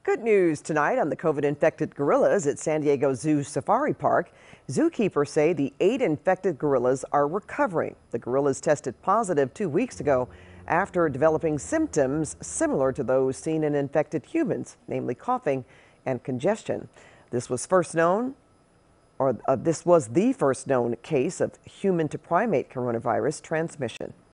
Good news tonight on the COVID-infected gorillas at San Diego Zoo Safari Park. Zookeepers say the 8 infected gorillas are recovering. The gorillas tested positive 2 weeks ago after developing symptoms similar to those seen in infected humans, namely coughing and congestion. This was the first known case of human-to-primate coronavirus transmission.